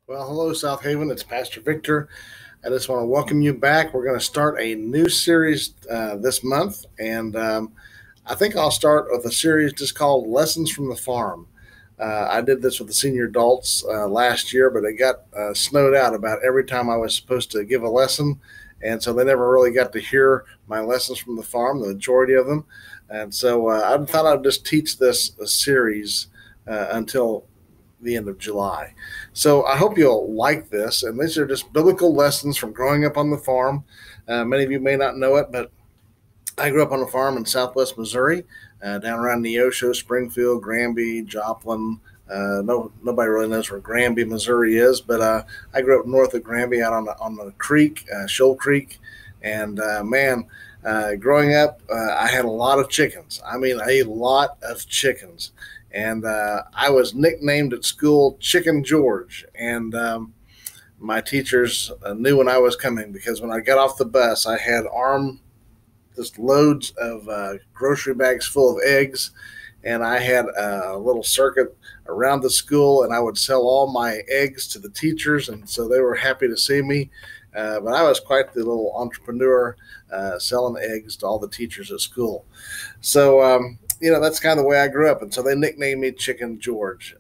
Well, hello, South Haven. It's Pastor Victor. I just want to welcome you back. We're going to start a new series this month, and I think I'll start with a series just called Lessons from the Farm. I did this with the senior adults last year, but it got snowed out about every time I was supposed to give a lesson, and so they never really got to hear my lessons from the farm, the majority of them. And so I thought I'd just teach this series until the end of July. So I hope you'll like this. And these are just biblical lessons from growing up on the farm. Many of you may not know it, but I grew up on a farm in southwest Missouri, down around Neosho, Springfield, Granby, Joplin. Nobody really knows where Granby, Missouri is, but I grew up north of Granby out on the creek, Shoal Creek. And growing up, I had a lot of chickens. I mean, a lot of chickens. And I was nicknamed at school Chicken George. And my teachers knew when I was coming because when I got off the bus, I had just loads of grocery bags full of eggs. And I had a little circuit around the school, and I would sell all my eggs to the teachers. And so they were happy to see me. But I was quite the little entrepreneur selling eggs to all the teachers at school. So, that's kind of the way I grew up. And so they nicknamed me Chicken George.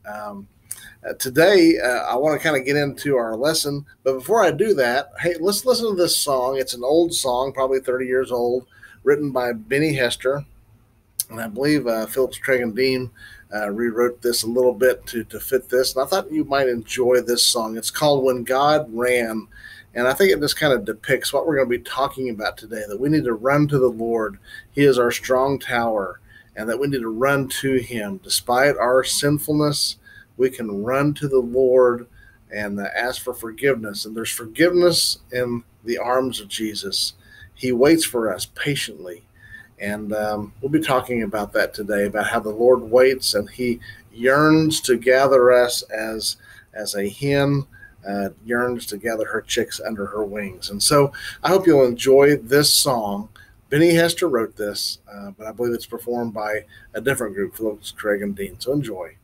Today, I want to kind of get into our lesson. But before I do that, hey, let's listen to this song. It's an old song, probably 30 years old, written by Benny Hester. And I believe Phillips Craig and Dean rewrote this a little bit to fit this. And I thought you might enjoy this song. It's called When God Ran. And I think it just kind of depicts what we're going to be talking about today, that we need to run to the Lord. He is our strong tower, and that we need to run to him. Despite our sinfulness, we can run to the Lord and ask for forgiveness. And there's forgiveness in the arms of Jesus. He waits for us patiently. And we'll be talking about that today, about how the Lord waits and he yearns to gather us as a hen yearns to gather her chicks under her wings. And so I hope you'll enjoy this song. Benny Hester wrote this, but I believe it's performed by a different group, Phillips, Craig, and Dean. So enjoy.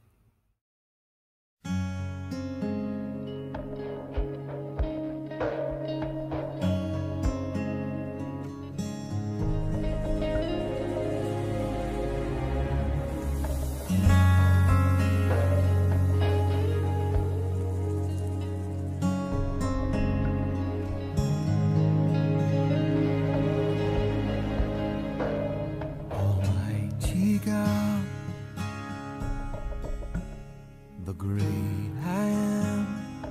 The great I am,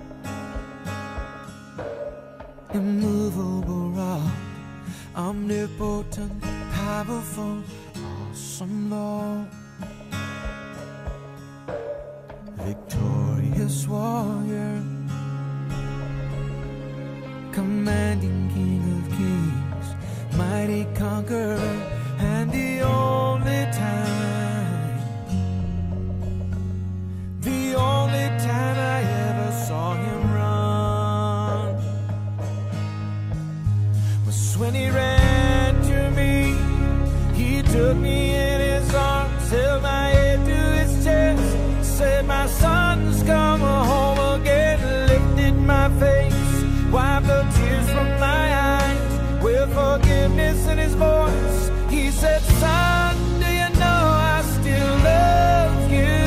immovable rock, omnipotent, powerful, awesome Lord, victorious warrior, commanding King of kings, mighty conqueror, and the only time I ever saw him run was when he ran to me. He took me in his arms, held my head to his chest, said, "My son's come home again," lifted my face, wiped the tears from my eyes with forgiveness in his voice. He said, "Son, do you know I still love you?"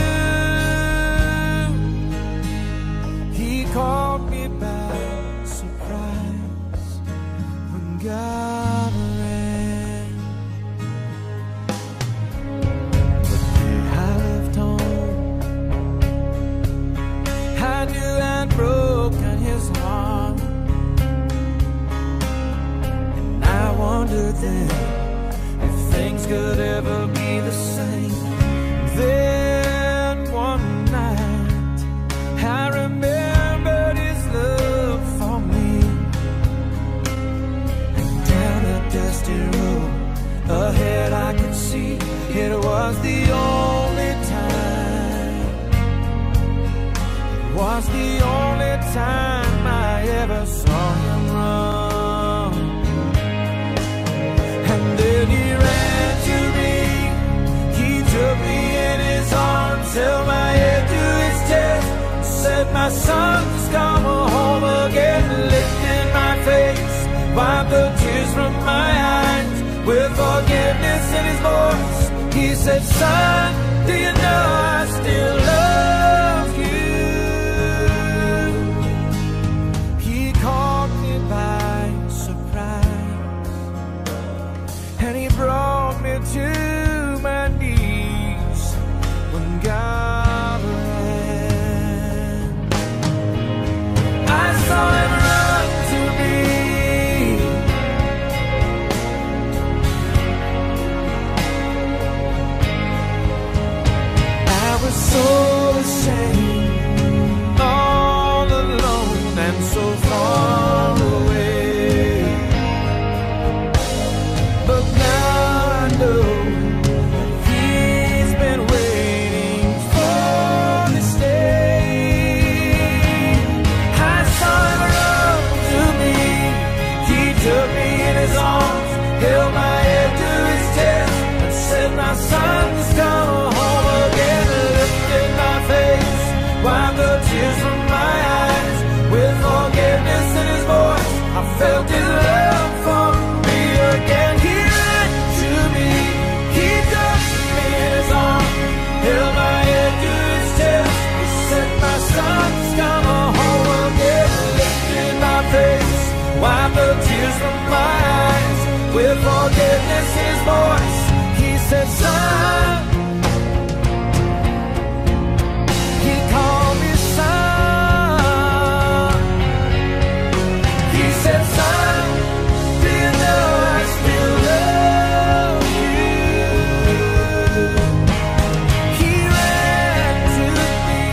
Caught me by surprise when God ran. The day I left home, I knew I'd broken his heart, and I wondered then if things could ever be the same. Then one night I remember ahead I could see it was the only time. It was the only time I ever saw him run. And then he ran to me. He took me in his arms, held my head to his chest, said, "My my son's come home again. Lifted my face, wiped the tears from my eyes. With forgiveness in his voice, he said, son, do you know I still love you? He caught me by surprise, and he brought me to my knees when God ran. I saw him run to me. I was so ashamed, all alone and so far away. But now I know he's been waiting for this day. I saw him run to me. He took me in his arms, held my head to his chest, and said, my son's come home again. Lifted my face, wiped the tears from my eyes. With forgiveness in his voice, I felt his love for me again. He ran to me, he took me in his arms, held my head to his chest. He said, my son's come home again. Lifted my face, wiped the tears from my eyes. With forgiveness in his voice, he said, son. He called me son. He said, son, do you know I still love you? He ran to me.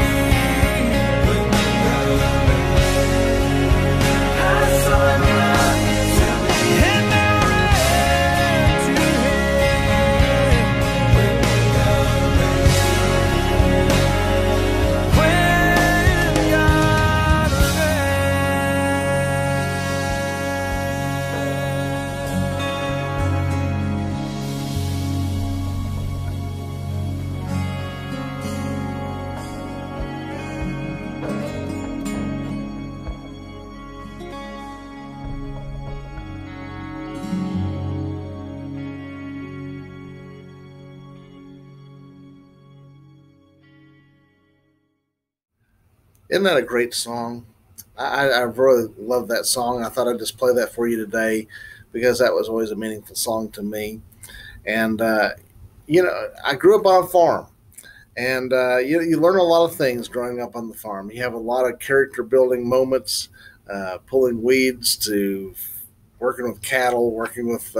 I saw him run to me, and I ran to him. When God ran. Isn't that a great song? I really love that song. I thought I'd just play that for you today because that was always a meaningful song to me. And, I grew up on a farm. And you learn a lot of things growing up on the farm. You have a lot of character building moments, pulling weeds to working with cattle, working with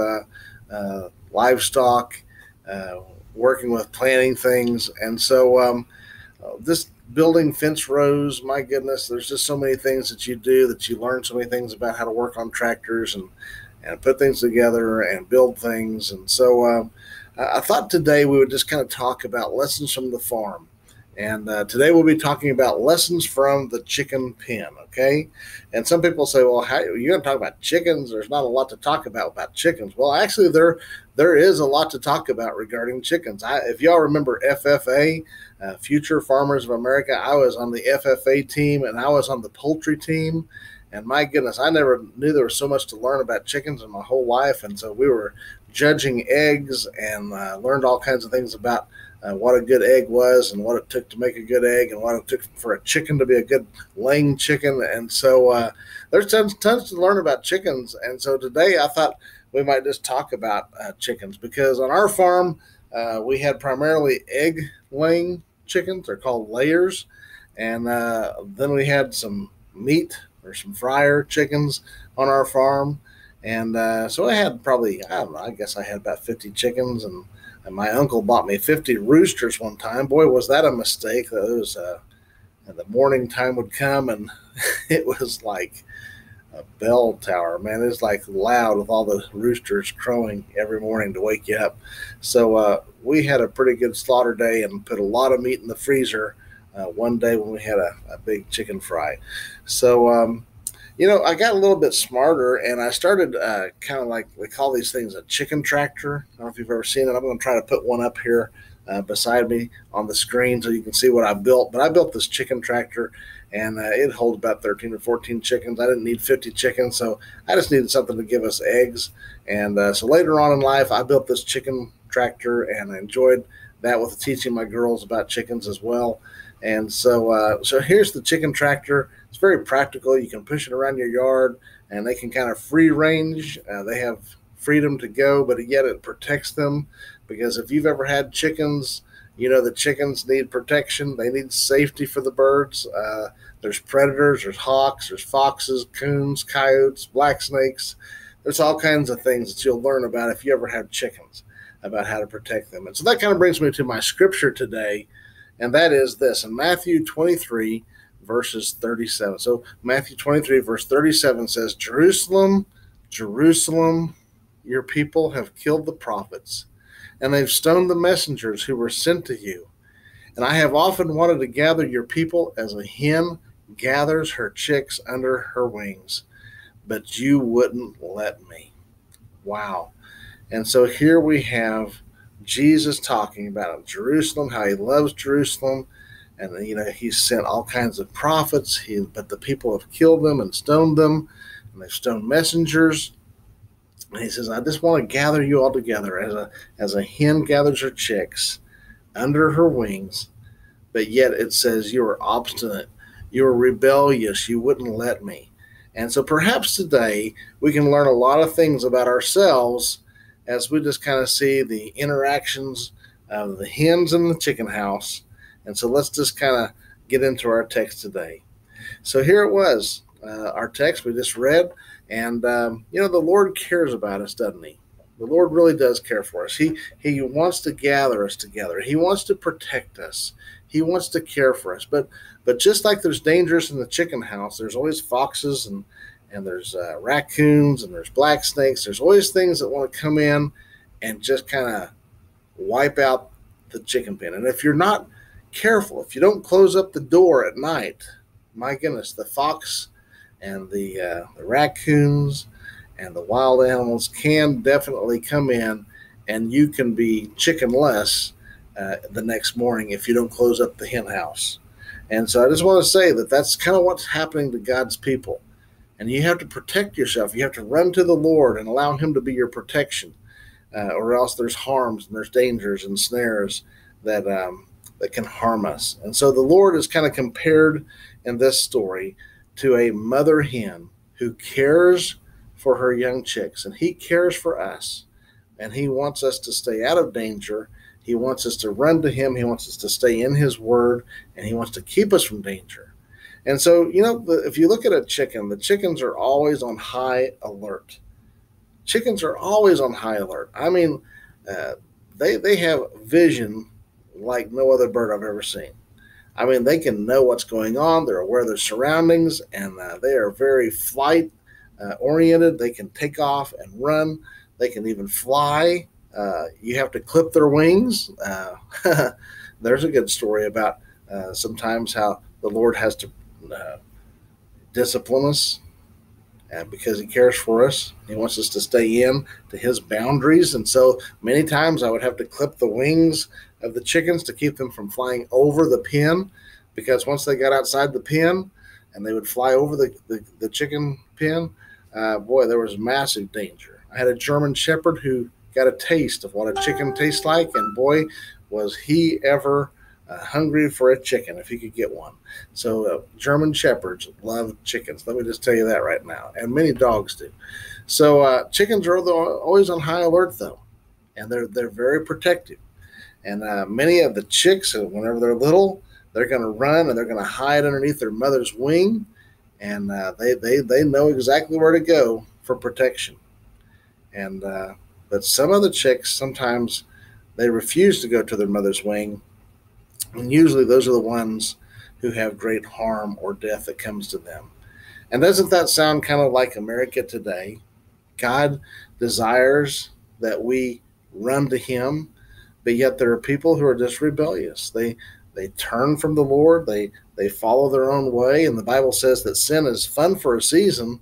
livestock, working with planting things. And so this building fence rows, my goodness, there's just so many things that you do that you learn so many things about how to work on tractors and put things together and build things. And so I thought today we would just kind of talk about lessons from the farm. And today we'll be talking about lessons from the chicken pen, okay? And some people say, well, how, you're going to talk about chickens? There's not a lot to talk about chickens. Well, actually, there is a lot to talk about regarding chickens. If y'all remember FFA, Future Farmers of America, I was on the FFA team, and I was on the poultry team. And my goodness, I never knew there was so much to learn about chickens in my whole life. And so we were judging eggs and learned all kinds of things about what a good egg was and what it took to make a good egg and what it took for a chicken to be a good laying chicken. And so there's tons to learn about chickens. And so today I thought we might just talk about chickens, because on our farm we had primarily egg laying chickens. They're called layers. And then we had some meat or some fryer chickens on our farm. And so I had probably, I don't know, I guess I had about 50 chickens, and my uncle bought me 50 roosters one time. Boy, was that a mistake. It was, the morning time would come, and it was like a bell tower, man. It was like loud with all the roosters crowing every morning to wake you up. So we had a pretty good slaughter day and put a lot of meat in the freezer one day when we had a big chicken fry. So, I got a little bit smarter, and I started kind of like, we call these things a chicken tractor. I don't know if you've ever seen it. I'm going to try to put one up here beside me on the screen so you can see what I built. But I built this chicken tractor, and it holds about 13 or 14 chickens. I didn't need 50 chickens, so I just needed something to give us eggs. And so later on in life, I built this chicken tractor, and I enjoyed that with teaching my girls about chickens as well. And so here's the chicken tractor. It's very practical. You can push it around your yard, and they can kind of free range. They have freedom to go, but yet it protects them, because if you've ever had chickens, you know the chickens need protection. They need safety for the birds. There's predators, there's hawks, there's foxes, coons, coyotes, black snakes. There's all kinds of things that you'll learn about if you ever have chickens, about how to protect them. And so that kind of brings me to my scripture today, and that is this in Matthew 23, verses 37. So Matthew 23, verse 37 says, Jerusalem, Jerusalem, your people have killed the prophets, and they've stoned the messengers who were sent to you. And I have often wanted to gather your people as a hen gathers her chicks under her wings, but you wouldn't let me. Wow. And so here we have Jesus talking about Jerusalem, how he loves Jerusalem. And, he's sent all kinds of prophets, but the people have killed them and stoned them, and they've stoned messengers. And he says, I just want to gather you all together as a hen gathers her chicks under her wings, but yet it says you are obstinate, you are rebellious, you wouldn't let me. And so perhaps today we can learn a lot of things about ourselves as we just kind of see the interactions of the hens in the chicken house. And so let's just kind of get into our text today. So here it was, our text we just read. And, the Lord cares about us, doesn't he? The Lord really does care for us. He wants to gather us together. He wants to protect us. He wants to care for us. But just like there's dangers in the chicken house, there's always foxes and there's raccoons and there's black snakes. There's always things that want to come in and just kind of wipe out the chicken pen. And if you're not careful, if you don't close up the door at night, my goodness, the fox and the raccoons and the wild animals can definitely come in, and you can be chickenless the next morning if you don't close up the hen house. And so I just want to say that that's kind of what's happening to God's people. And you have to protect yourself. You have to run to the Lord and allow him to be your protection, or else there's harms and there's dangers and snares that can harm us. And so the Lord is kind of compared in this story to a mother hen who cares for her young chicks, and he cares for us, and he wants us to stay out of danger. He wants us to run to him. He wants us to stay in his word, and he wants to keep us from danger. And so, if you look at a chicken, the chickens are always on high alert. Chickens are always on high alert. I mean, they have vision like no other bird I've ever seen. I mean, they can know what's going on. They're aware of their surroundings, and they are very flight oriented. They can take off and run. They can even fly. You have to clip their wings. There's a good story about sometimes how the Lord has to discipline us because he cares for us. He wants us to stay in to his boundaries. And so many times I would have to clip the wings of the chickens to keep them from flying over the pen, because once they got outside the pen and they would fly over the chicken pen, boy, there was massive danger. I had a German Shepherd who got a taste of what a chicken tastes like, and boy, was he ever hungry for a chicken if he could get one. So German Shepherds love chickens. Let me just tell you that right now, and many dogs do. So chickens are always on high alert, though, and they're very protective. And many of the chicks, whenever they're little, they're going to run and they're going to hide underneath their mother's wing, and they know exactly where to go for protection. And but some of the chicks, sometimes they refuse to go to their mother's wing, and usually those are the ones who have great harm or death that comes to them. And doesn't that sound kind of like America today? God desires that we run to him, but yet there are people who are just rebellious. They turn from the Lord. They follow their own way. And the Bible says that sin is fun for a season,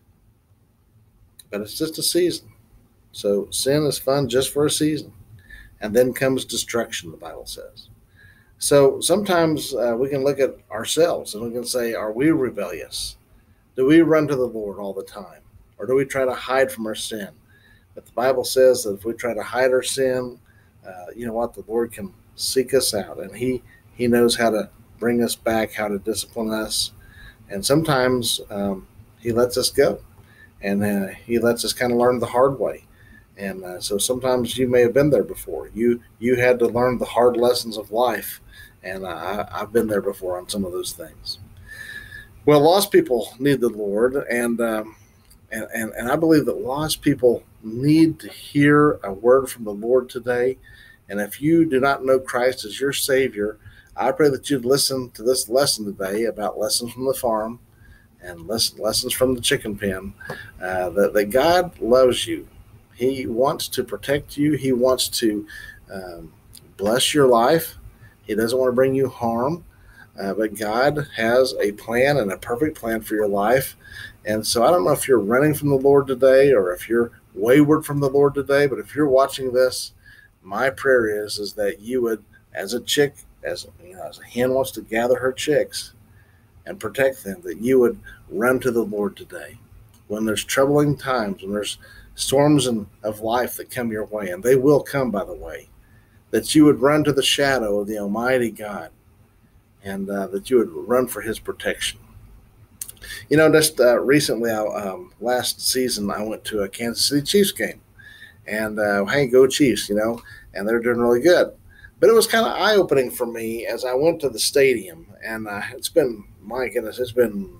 but it's just a season. So sin is fun just for a season. And then comes destruction, the Bible says. So sometimes we can look at ourselves and we can say, are we rebellious? Do we run to the Lord all the time? Or do we try to hide from our sin? But the Bible says that if we try to hide our sin, you know what? The Lord can seek us out, and He knows how to bring us back, how to discipline us. And sometimes He lets us go, and He lets us kind of learn the hard way. And so sometimes you may have been there before. You had to learn the hard lessons of life, and I've been there before on some of those things. Well, lost people need the Lord, and I believe that lost people need to hear a word from the Lord today. And if you do not know Christ as your Savior, I pray that you'd listen to this lesson today about lessons from the farm and lessons from the chicken pen. That God loves you. He wants to protect you. He wants to bless your life. He doesn't want to bring you harm. But God has a plan and a perfect plan for your life. And so I don't know if you're running from the Lord today or if you're wayward from the Lord today, but if you're watching this, my prayer is that you would, as a chick, as you know, as a hen wants to gather her chicks and protect them, that you would run to the Lord today. When there's troubling times, when there's storms of life that come your way, and they will come, by the way, that you would run to the shadow of the Almighty God, and that you would run for His protection. You know, just recently, last season, I went to a Kansas City Chiefs game, and hey, go Chiefs, you know, and they're doing really good. But it was kind of eye-opening for me as I went to the stadium, and it's been, my goodness, it's been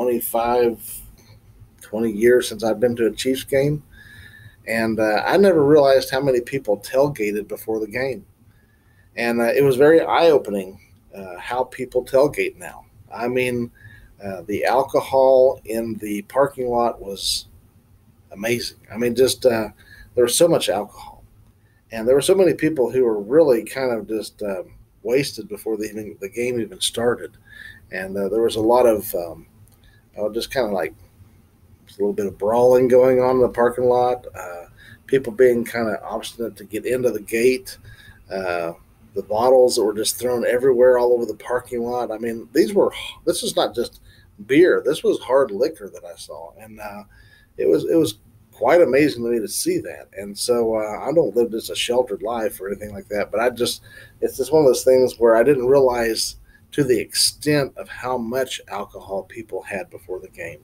20 years since I've been to a Chiefs game, and I never realized how many people tailgated before the game. And it was very eye-opening how people tailgate now. I mean, the alcohol in the parking lot was amazing. I mean, just there was so much alcohol, and there were so many people who were really kind of just wasted before the game even started. And there was a lot of just kind of like a little bit of brawling going on in the parking lot. People being kind of obstinate to get into the gate. The bottles that were just thrown everywhere all over the parking lot. I mean, this is not just beer. This was hard liquor that I saw, and it was quite amazing to me to see that. And so I don't live just a sheltered life or anything like that, but it's just one of those things where I didn't realize to the extent of how much alcohol people had before the game.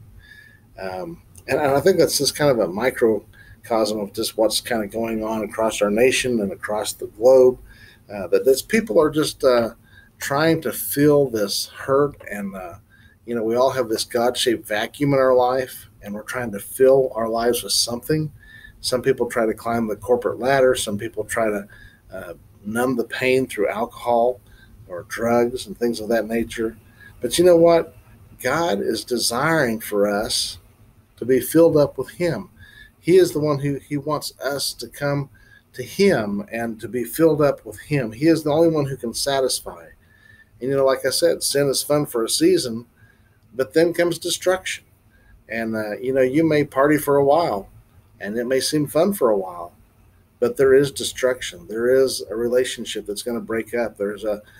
And I think that's just kind of a microcosm of just what's kind of going on across our nation and across the globe. That these people are just trying to fill this hurt, and you know, we all have this God-shaped vacuum in our life, and we're trying to fill our lives with something. Some people try to climb the corporate ladder. Some people try to numb the pain through alcohol or drugs and things of that nature. But you know what? God is desiring for us to be filled up with Him. He is the one who He wants us to come to Him and to be filled up with Him. He is the only one who can satisfy. And you know, like I said, sin is fun for a season, but then comes destruction. And you know, you may party for a while, and it may seem fun for a while, but there is destruction. There is a relationship that's going to break up. There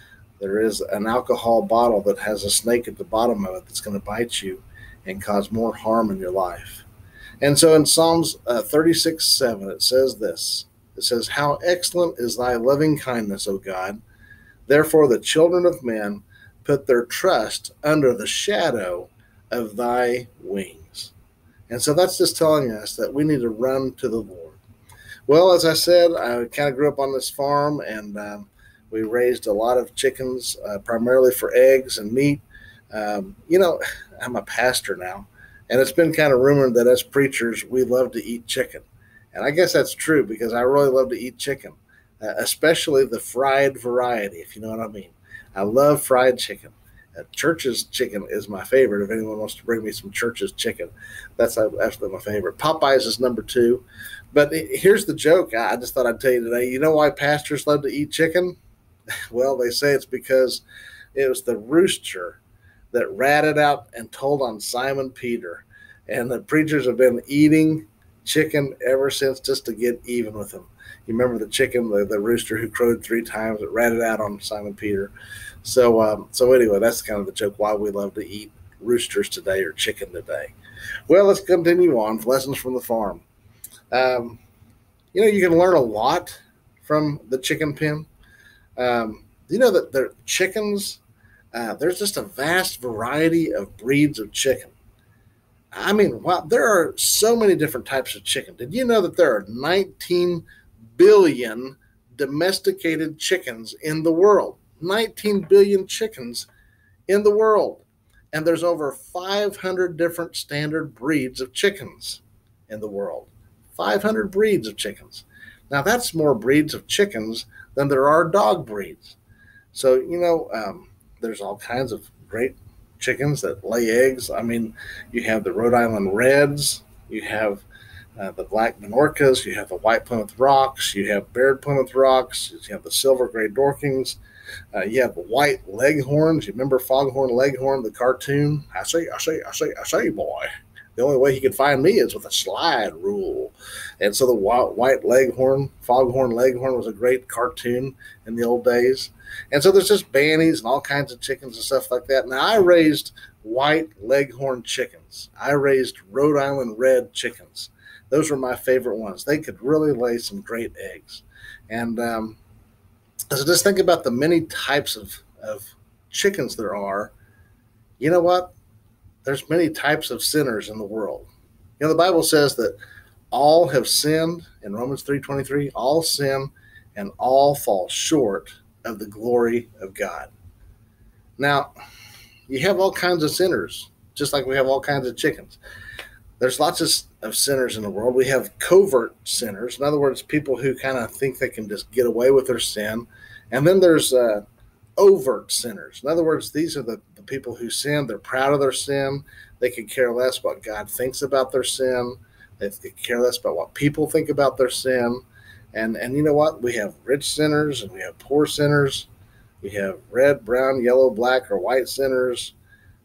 is an alcohol bottle that has a snake at the bottom of it that's going to bite you and cause more harm in your life. And so in Psalms 36:7, it says this. It says, "How excellent is thy loving kindness, O God. Therefore the children of men put their trust under the shadow of thy wings." And so that's just telling us that we need to run to the Lord. Well, as I said, I kind of grew up on this farm, and we raised a lot of chickens, primarily for eggs and meat. You know, I'm a pastor now, and it's been kind of rumored that us preachers, we love to eat chicken. And I guess that's true, because I really love to eat chicken, especially the fried variety, if you know what I mean. I love fried chicken. Church's chicken is my favorite. If anyone wants to bring me some Church's chicken, that's absolutely my favorite. Popeyes is number 2. But here's the joke I just thought I'd tell you today. You know why pastors love to eat chicken? Well, they say it's because it was the rooster that ratted out and told on Simon Peter. And the preachers have been eating chicken ever since, just to get even with him. You remember the chicken, the rooster who crowed 3 times, that ratted out on Simon Peter. So anyway, that's kind of the joke why we love to eat roosters today or chicken today. Well, let's continue on. Lessons from the farm. Um, you can learn a lot from the chicken pen. You know that the chickens, there's just a vast variety of breeds of chicken. I mean, wow, there are so many different types of chicken. Did you know that there are 19 billion domesticated chickens in the world? 19 billion chickens in the world. And there's over 500 different standard breeds of chickens in the world. 500 breeds of chickens. Now, that's more breeds of chickens than there are dog breeds. So, there's all kinds of great chickens that lay eggs. I mean, you have the Rhode Island Reds, you have the Black Minorcas, you have the White Plymouth Rocks, you have Barred Plymouth Rocks, you have the Silver Gray Dorkings, you have the White Leghorns. You remember Foghorn Leghorn, the cartoon? I say, boy. The only way he could find me is with a slide rule. And so the White Leghorn, Foghorn Leghorn was a great cartoon in the old days. And so there's just bannies and all kinds of chickens and stuff like that. Now, I raised White Leghorn chickens. I raised Rhode Island Red chickens. Those were my favorite ones. They could really lay some great eggs. And so just think about the many types of chickens there are. You know what? There's many types of sinners in the world. The Bible says that all have sinned in Romans 3:23. All sin and all fall short of the glory of God. Now, you have all kinds of sinners, just like we have all kinds of chickens. There's lots of sinners in the world. We have covert sinners. In other words, people who kind of think they can just get away with their sin. And then there's overt sinners. In other words, these are the people who sin. They're proud of their sin. They could care less what God thinks about their sin. They could care less about what people think about their sin. And you know what? We have rich sinners and we have poor sinners. We have red, brown, yellow, black, or white sinners.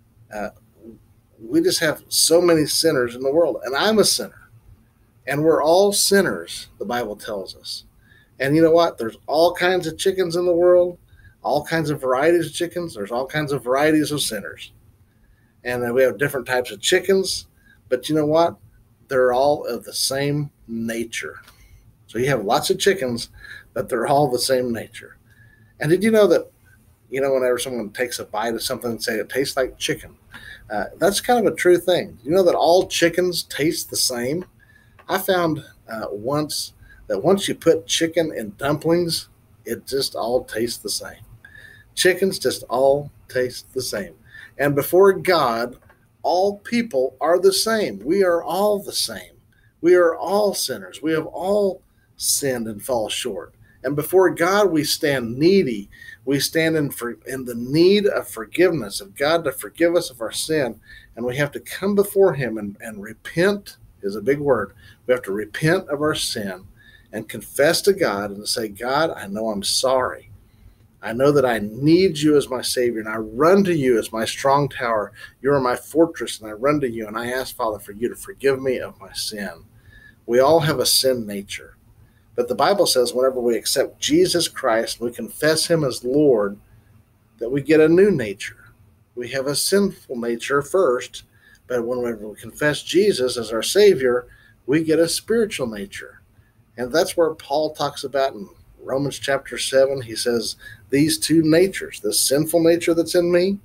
We just have so many sinners in the world. And I'm a sinner. And we're all sinners, the Bible tells us. And you know what? There's all kinds of chickens in the world, all kinds of varieties of chickens. There's all kinds of varieties of sinners. And then we have different types of chickens. But you know what? They're all of the same nature. So you have lots of chickens, but they're all the same nature. And did you know that, whenever someone takes a bite of something and say it tastes like chicken, that's kind of a true thing. You know that all chickens taste the same? I found once that once you put chicken in dumplings, it just all tastes the same. Chickens just all taste the same. And before God, all people are the same. We are all the same. We are all sinners. We have all sinned and fall short. And before God, we stand needy. We stand in the need of forgiveness, of God to forgive us of our sin. And we have to come before him and repent is a big word. We have to repent of our sin and confess to God and say, God, I know I'm sorry. I know that I need you as my Savior, and I run to you as my strong tower. You are my fortress, and I run to you, and I ask, Father, for you to forgive me of my sin. We all have a sin nature. But the Bible says whenever we accept Jesus Christ, we confess him as Lord, that we get a new nature. We have a sinful nature first, but whenever we confess Jesus as our Savior, we get a spiritual nature. And that's where Paul talks about in Romans chapter 7. He says, these two natures, the sinful nature that's in me,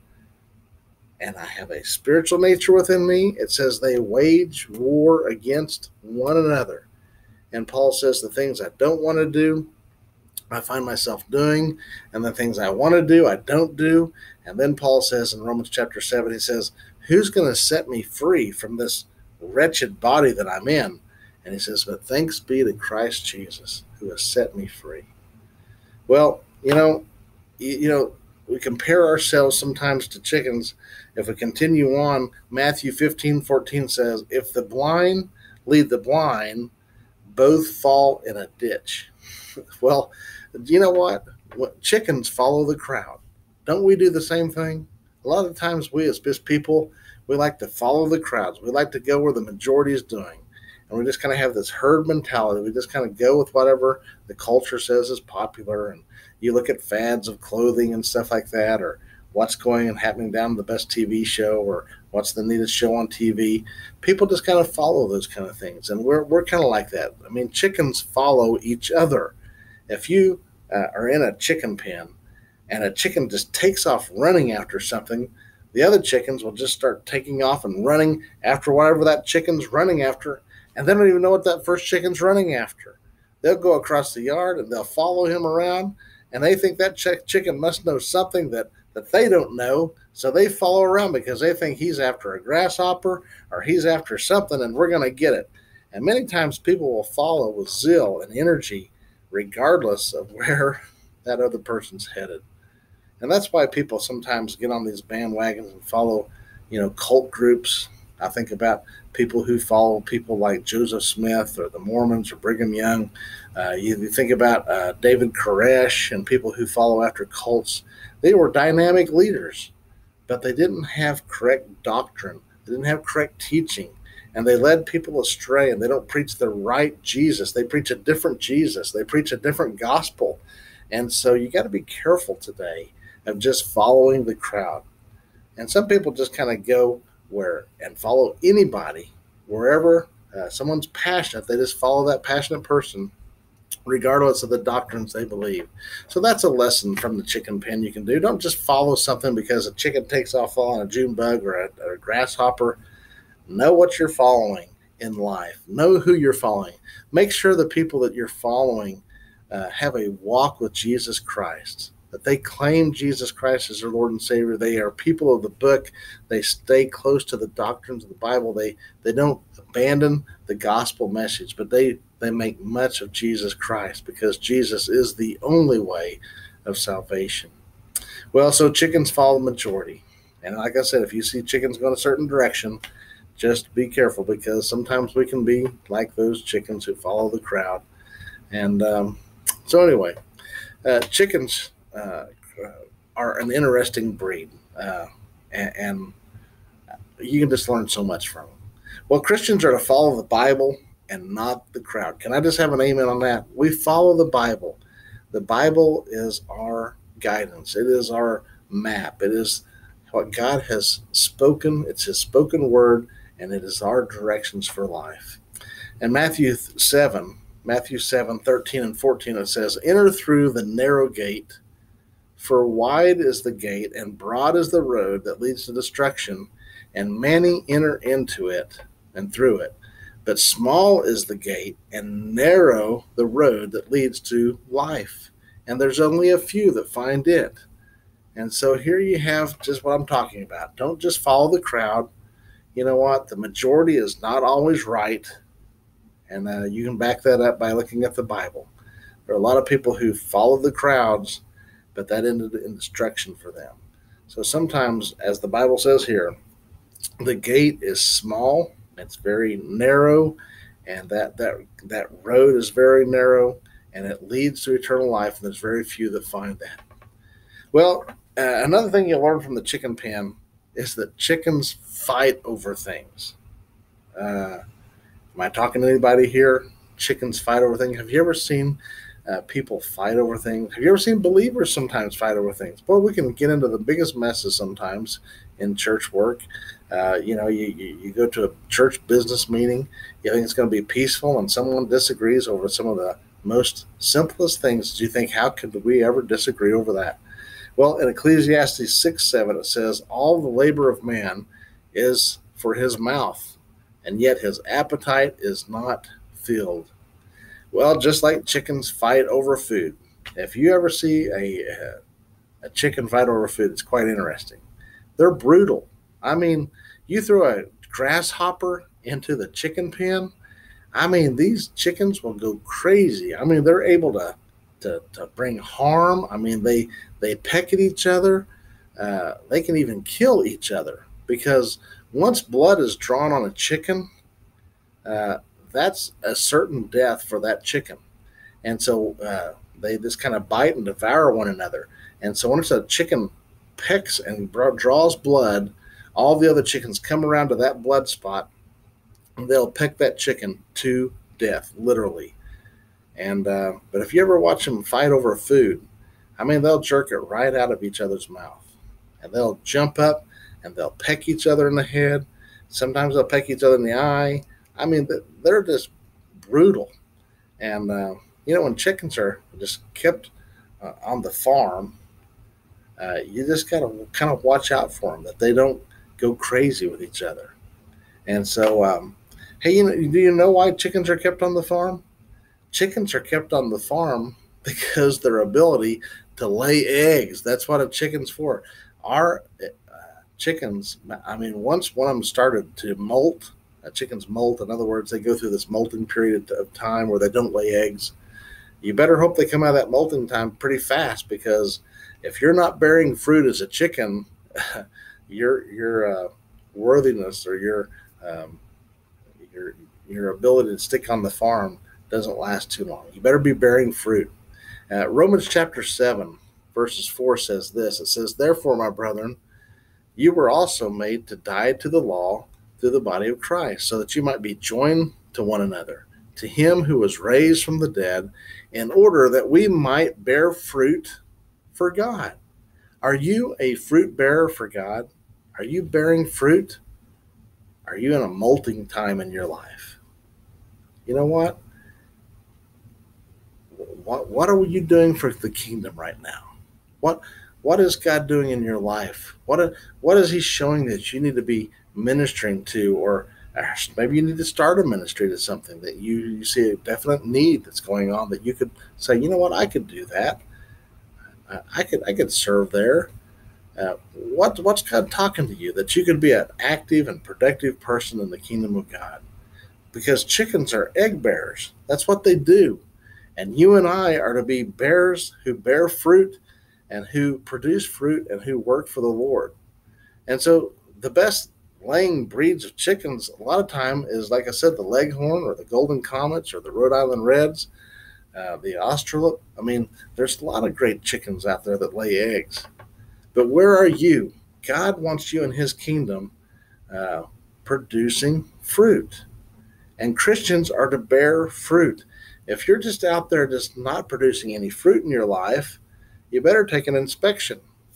and I have a spiritual nature within me, it says they wage war against one another. And Paul says the things I don't want to do, I find myself doing, and the things I want to do, I don't do. And then Paul says in Romans chapter 7, he says, who's going to set me free from this wretched body that I'm in? And he says, but thanks be to Christ Jesus, who has set me free. Well, we compare ourselves sometimes to chickens. If we continue on, Matthew 15:14 says, if the blind lead the blind, both fall in a ditch. Well, you know what? Chickens follow the crowd. Don't we do the same thing? A lot of times we as people, we like to follow the crowds. We like to go where the majority is doing. and we just kind of have this herd mentality. We just kind of go with whatever the culture says is popular, and you look at fads of clothing and stuff like that, or what's going and happening down the best TV show, or what's the neatest show on TV. People just kind of follow those kind of things, and we're kind of like that. I mean, chickens follow each other. If you are in a chicken pen and a chicken just takes off running after something, the other chickens will just start taking off and running after whatever that chicken's running after, and they don't even know what that first chicken's running after. They'll go across the yard and they'll follow him around, and they think that chicken must know something that they don't know, so they follow around because they think he's after a grasshopper or he's after something, and we're going to get it. And many times people will follow with zeal and energy regardless of where that other person's headed. And that's why people sometimes get on these bandwagons and follow, cult groups. I think about people who follow people like Joseph Smith or the Mormons or Brigham Young. You think about David Koresh and people who follow after cults. They were dynamic leaders, but they didn't have correct doctrine. They didn't have correct teaching, and they led people astray, and they don't preach the right Jesus. They preach a different Jesus. They preach a different gospel. And so you got to be careful today of just following the crowd. And some people just kind of go and follow anybody wherever someone's passionate. They just follow that passionate person regardless of the doctrines they believe. So that's a lesson from the chicken pen you can do. Don't just follow something because a chicken takes off on a June bug or a grasshopper. Know what you're following in life. Know who you're following. Make sure the people that you're following have a walk with Jesus Christ, that they claim Jesus Christ as their Lord and Savior. They are people of the book. They stay close to the doctrines of the Bible. They don't abandon the gospel message, but they make much of Jesus Christ because Jesus is the only way of salvation. Well, so chickens follow the majority. And like I said, if you see chickens going a certain direction, just be careful because sometimes we can be like those chickens who follow the crowd. And so anyway, chickens are an interesting breed, and you can just learn so much from them. Well, Christians are to follow the Bible and not the crowd. Can I just have an amen on that? We follow the Bible. The Bible is our guidance. It is our map. It is what God has spoken. It's His spoken word, and it is our directions for life. In Matthew 7:13 and 14, it says, "Enter through the narrow gate, for wide is the gate, and broad is the road that leads to destruction, and many enter into it and through it. But small is the gate, and narrow the road that leads to life, and there's only a few that find it." And so here you have just what I'm talking about. Don't just follow the crowd. You know what? The majority is not always right, and you can back that up by looking at the Bible. There are a lot of people who follow the crowds, but that ended in destruction for them. So sometimes, as the Bible says here, the gate is small, it's very narrow, and that road is very narrow, and it leads to eternal life, and there's very few that find that. Well, another thing you learn from the chicken pen is that chickens fight over things. Am I talking to anybody here? Chickens fight over things. Have you ever seen people fight over things? Have you ever seen believers sometimes fight over things? Boy, we can get into the biggest messes sometimes in church work. You go to a church business meeting, you think it's going to be peaceful, and someone disagrees over some of the most simplest things. Do you think, how could we ever disagree over that? Well, in Ecclesiastes 6:7, it says, "All the labor of man is for his mouth, and yet his appetite is not filled." Well, just like chickens fight over food. If you ever see a chicken fight over food, it's quite interesting. They're brutal. I mean, you throw a grasshopper into the chicken pen, I mean, these chickens will go crazy. I mean, they're able to bring harm. I mean, they peck at each other. They can even kill each other, because once blood is drawn on a chicken, that's a certain death for that chicken. And so they just kind of bite and devour one another. And so once a chicken pecks and draws blood, all the other chickens come around to that blood spot, they'll peck that chicken to death, literally. And but if you ever watch them fight over food, I mean, they'll jerk it right out of each other's mouth, and they'll jump up and they'll peck each other in the head. Sometimes they'll peck each other in the eye. I mean, they're just brutal. And when chickens are just kept on the farm, you just gotta kind of watch out for them that they don't go crazy with each other. And so, hey, do you know why chickens are kept on the farm? Chickens are kept on the farm because their ability to lay eggs. That's what a chicken's for. Our chickens, I mean, once one of them started to molt, chickens molt. In other words, they go through this molting period of time where they don't lay eggs. You better hope they come out of that molting time pretty fast, because if you're not bearing fruit as a chicken, your worthiness or um, your your ability to stick on the farm doesn't last too long. You better be bearing fruit. Romans chapter 7, verses 4 says this. It says, "Therefore, my brethren, you were also made to die to the law through the body of Christ, so that you might be joined to one another, to him who was raised from the dead, in order that we might bear fruit for God." Are you a fruit bearer for God? Are you bearing fruit? Are you in a molting time in your life? You know what? What are you doing for the kingdom right now? What is God doing in your life? What is He showing that you need to be ministering to, or maybe you need to start a ministry to something that you see a definite need that's going on, that you could say, you know what, I could do that. I could serve there. What's God talking to you that you could be an active and productive person in the kingdom of God? Because chickens are egg bearers. That's what they do. And you and I are to be bearers who bear fruit and who produce fruit and who work for the Lord. And so the best laying breeds of chickens a lot of time is, like I said, the Leghorn or the Golden Comets or the Rhode Island Reds, the Australorp. I mean, there's a lot of great chickens out there that lay eggs. But where are you? God wants you in His kingdom uh, producing fruit. And Christians are to bear fruit. If you're just out there just not producing any fruit in your life, you better take an inspection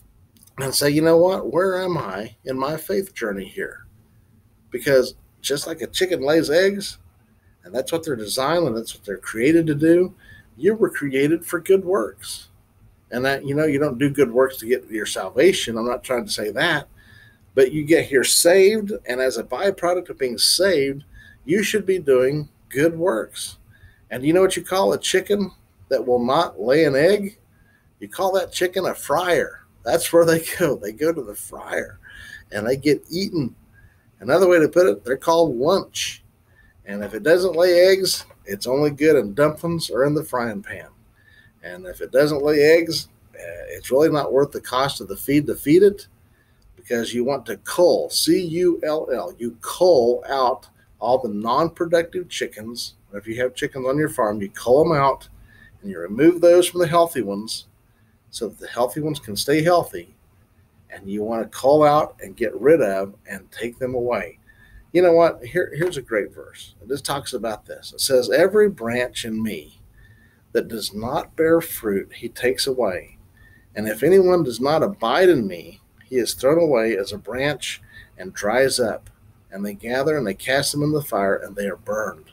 and say, you know what, where am I in my faith journey here? Because just like a chicken lays eggs, and that's what they're designed and that's what they're created to do, you were created for good works. And that, you don't do good works to get your salvation. I'm not trying to say that. But you get here saved, and as a byproduct of being saved, you should be doing good works. And you know what you call a chicken that will not lay an egg? You call that chicken a fryer. That's where they go. They go to the fryer, and they get eaten. Another way to put it, they're called lunch. And if it doesn't lay eggs, it's only good in dumplings or in the frying pan. And if it doesn't lay eggs, it's really not worth the cost of the feed to feed it, because you want to cull, C-U-L-L, you cull out all the non-productive chickens. If you have chickens on your farm, you cull them out and you remove those from the healthy ones so that the healthy ones can stay healthy. And you want to cull out and get rid of and take them away. You know what? Here's a great verse. It just talks about this. It says, "Every branch in me that does not bear fruit, He takes away. And if anyone does not abide in me, he is thrown away as a branch and dries up. And they gather and they cast them in the fire, and they are burned."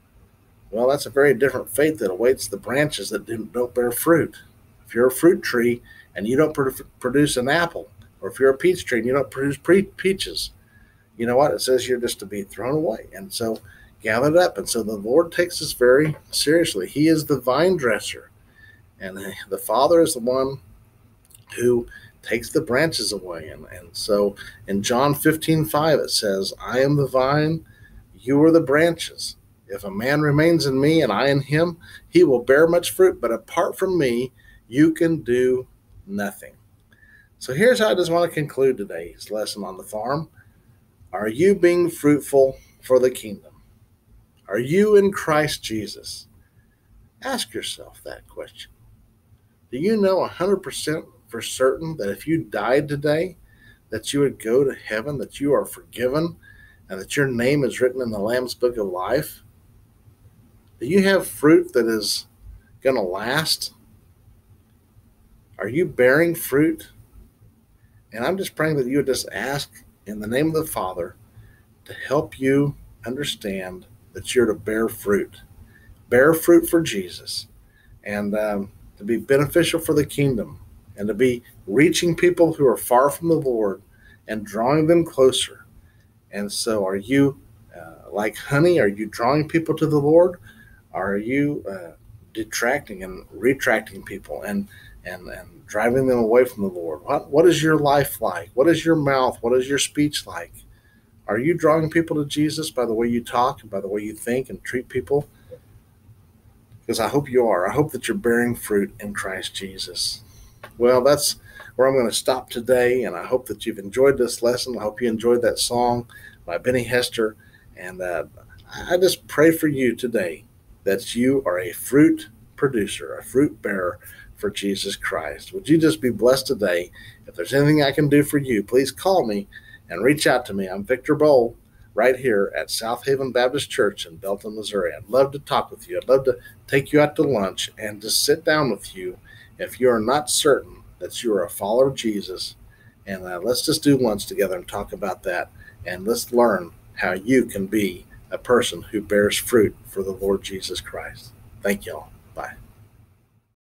Well, that's a very different fate that awaits the branches that don't bear fruit. If you're a fruit tree and you don't produce an apple, or if you're a peach tree and you don't produce peaches, you know what? It says you're just to be thrown away. And so gathered up. And so the Lord takes us very seriously. He is the vine dresser. And the Father is the one who takes the branches away. And so in John 15:5, it says, "I am the vine, you are the branches. If a man remains in me and I in him, he will bear much fruit. But apart from me, you can do nothing." So here's how I just want to conclude today's lesson on the farm. Are you being fruitful for the kingdom? Are you in Christ Jesus? Ask yourself that question. Do you know 100% for certain that if you died today, that you would go to heaven, that you are forgiven, and that your name is written in the Lamb's Book of Life? Do you have fruit that is going to last? Are you bearing fruit? And I'm just praying that you would just ask in the name of the Father to help you understand that you're to bear fruit. Bear fruit for Jesus, and to be beneficial for the kingdom, and to be reaching people who are far from the Lord and drawing them closer. And so are you like honey? Are you drawing people to the Lord? Are you detracting and retracting people and driving them away from the Lord? What is your life like? What is your mouth? What is your speech like? Are you drawing people to Jesus by the way you talk and by the way you think and treat people? Because I hope you are. I hope that you're bearing fruit in Christ Jesus. Well, that's where I'm going to stop today, and I hope that you've enjoyed this lesson. I hope you enjoyed that song by Benny Hester, and I just pray for you today that you are a fruit producer, a fruit bearer for Jesus Christ. Would you just be blessed today? If there's anything I can do for you, please call me and reach out to me. I'm Victor Boll, right here at South Haven Baptist Church in Belton, Missouri. I'd love to talk with you. I'd love to take you out to lunch and just sit down with you if you are not certain that you are a follower of Jesus. And let's just do lunch together and talk about that. And let's learn how you can be a person who bears fruit for the Lord Jesus Christ. Thank y'all. Bye.